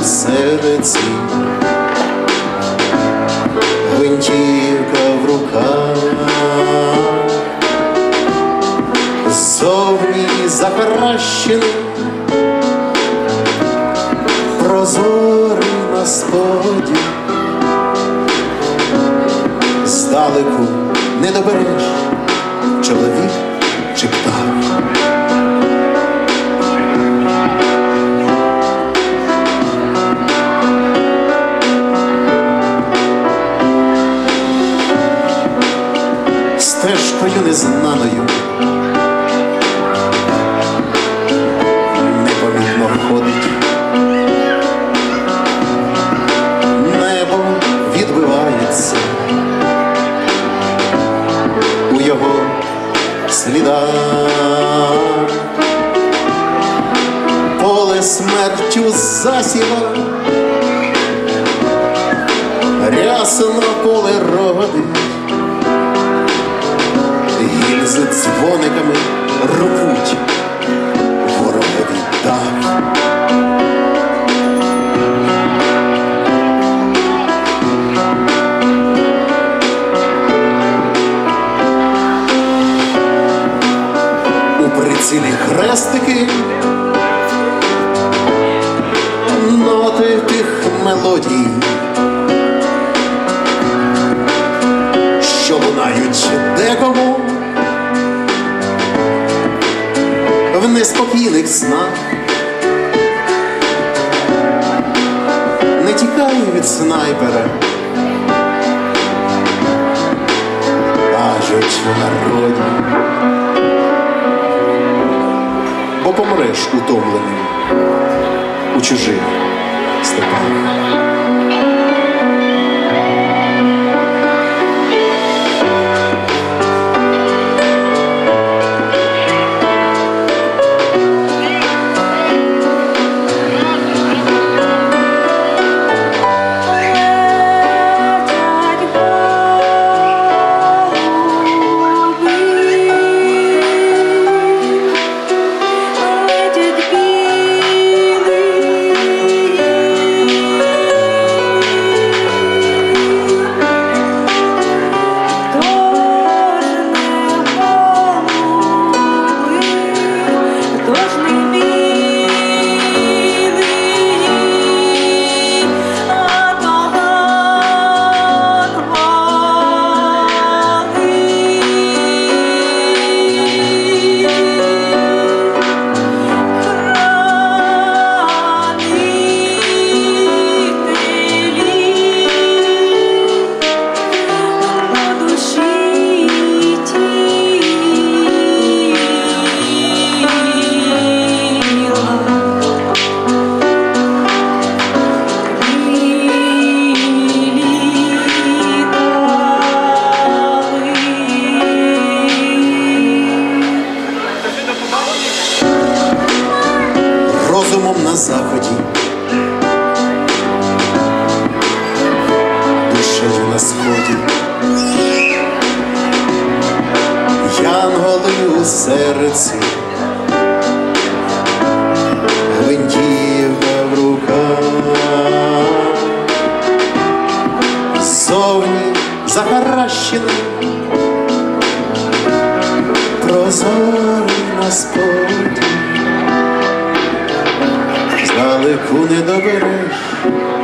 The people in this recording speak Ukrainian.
серці, гвинтівка в руках, зовні захаращений, прозорий на сході, здалеку не добереш, чоловік чи птах. Стежкою незнаною непомітно ходить, небо відбивається у його слідах, поле смертю засіва, рясно поле родить, гільзи дзвониками рвуть ворогові дах. У прицілі хрестики, ноти тих мелодій, що лунають декому в неспокійних снах. Не тікай від снайпера, кажуть в народі, бо помреш утомленим у чужих степах. Розумом на заході, душею на сході, янголи у серці, гвинтівка в руках, зовні захаращений, прозорий на сході, здалеку не добереш,